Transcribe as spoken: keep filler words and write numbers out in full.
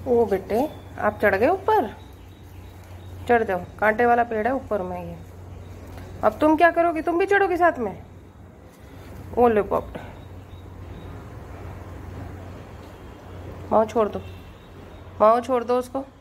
ओ बेटे, आप चढ़ गए ऊपर? चढ़ जाओ, कांटे वाला पेड़ है ऊपर में ये। अब तुम क्या करोगी? तुम भी चढ़ोगी साथ में? ओ ले बाप, माओ छोड़ दो, माओ छोड़ दो उसको।